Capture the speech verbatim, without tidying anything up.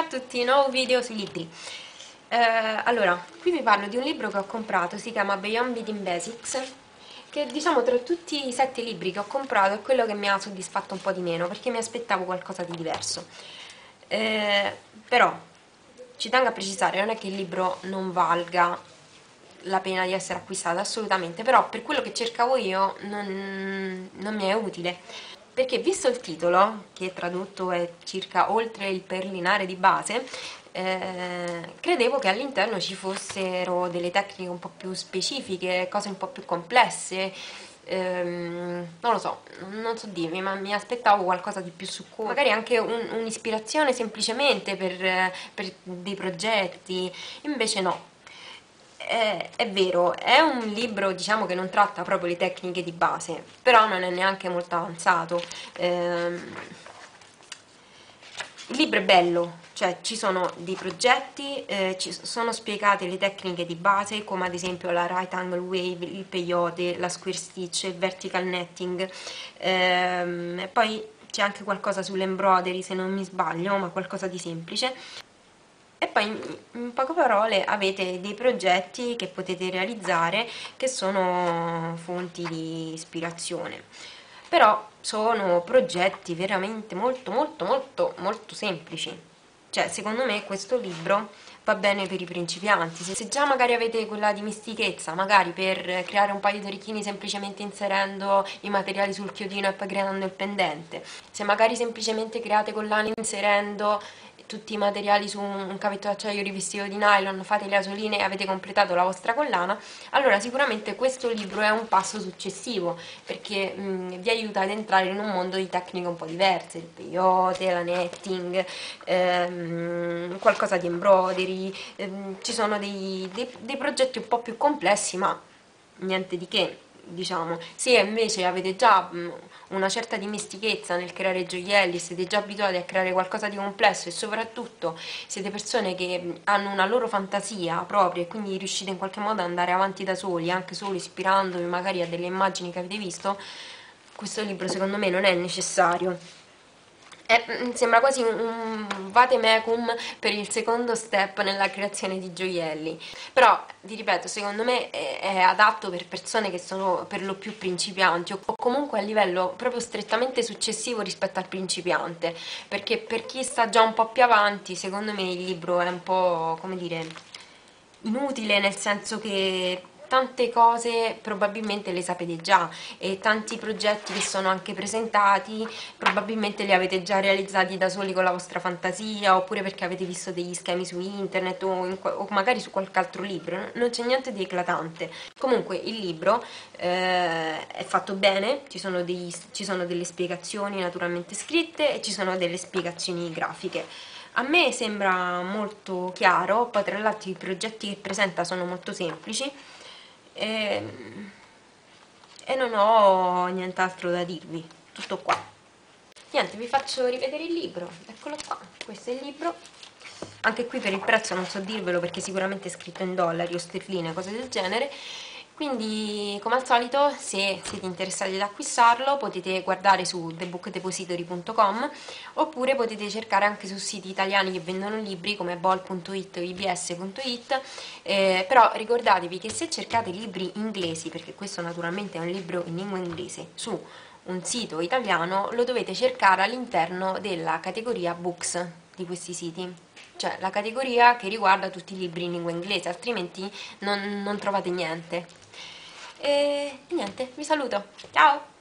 a tutti, nuovo video sui libri. Eh, allora, qui vi parlo di un libro che ho comprato, si chiama Beyond Reading Basics, che diciamo tra tutti i sette libri che ho comprato è quello che mi ha soddisfatto un po' di meno, perché mi aspettavo qualcosa di diverso. Eh, però, ci tengo a precisare, non è che il libro non valga la pena di essere acquistato, assolutamente, però per quello che cercavo io non, non mi è utile. Perché visto il titolo, che tradotto è circa oltre il perlinare di base, eh, credevo che all'interno ci fossero delle tecniche un po' più specifiche, cose un po' più complesse, ehm, non lo so, non so dirvi, ma mi aspettavo qualcosa di più succoso, magari anche un, un'ispirazione semplicemente per, per dei progetti, invece no. È, è vero, è un libro diciamo che non tratta proprio le tecniche di base, però non è neanche molto avanzato. Ehm, il libro è bello, cioè ci sono dei progetti, eh, ci sono spiegate le tecniche di base, come ad esempio la right angle wave, il peyote, la square stitch, il vertical netting, ehm, e poi c'è anche qualcosa sull'embroidery se non mi sbaglio, ma qualcosa di semplice. E poi in poche parole avete dei progetti che potete realizzare che sono fonti di ispirazione, però sono progetti veramente molto molto molto molto semplici. Cioè secondo me questo libro va bene per i principianti. Se già magari avete quella dimestichezza, magari per creare un paio di orecchini semplicemente inserendo i materiali sul chiodino e poi creando il pendente, se magari semplicemente create collane inserendo tutti i materiali su un cavetto d'acciaio rivestito di nylon, fate le asoline e avete completato la vostra collana, allora sicuramente questo libro è un passo successivo, perché mh, vi aiuta ad entrare in un mondo di tecniche un po' diverse, il peyote, la netting, ehm, qualcosa di embroidery, ehm, ci sono dei, dei, dei progetti un po' più complessi, ma niente di che. Diciamo, se invece avete già una certa dimestichezza nel creare gioielli, siete già abituati a creare qualcosa di complesso e soprattutto siete persone che hanno una loro fantasia propria e quindi riuscite in qualche modo ad andare avanti da soli, anche solo ispirandovi magari a delle immagini che avete visto, questo libro secondo me non è necessario. È, sembra quasi un, un vademecum per il secondo step nella creazione di gioielli, però vi ripeto, secondo me è, è adatto per persone che sono per lo più principianti o comunque a livello proprio strettamente successivo rispetto al principiante, perché per chi sta già un po' più avanti secondo me il libro è un po', come dire, inutile, nel senso che tante cose probabilmente le sapete già e tanti progetti che sono anche presentati probabilmente li avete già realizzati da soli con la vostra fantasia, oppure perché avete visto degli schemi su internet o, in, o magari su qualche altro libro. Non c'è niente di eclatante. Comunque il libro eh, è fatto bene, ci sono, dei, ci sono delle spiegazioni naturalmente scritte e ci sono delle spiegazioni grafiche. A me sembra molto chiaro, poi tra l'altro i progetti che presenta sono molto semplici e, e non ho nient'altro da dirvi, tutto qua. Niente, vi faccio rivedere il libro, eccolo qua, questo è il libro. Anche qui per il prezzo non so dirvelo perché sicuramente è scritto in dollari o sterline, cose del genere. Quindi come al solito se siete interessati ad acquistarlo potete guardare su the book depository punto com oppure potete cercare anche su siti italiani che vendono libri come bol punto it o i b s punto it, eh, però ricordatevi che se cercate libri inglesi, perché questo naturalmente è un libro in lingua inglese, su un sito italiano lo dovete cercare all'interno della categoria books di questi siti, cioè la categoria che riguarda tutti i libri in lingua inglese, altrimenti non, non trovate niente. E niente, vi saluto, ciao!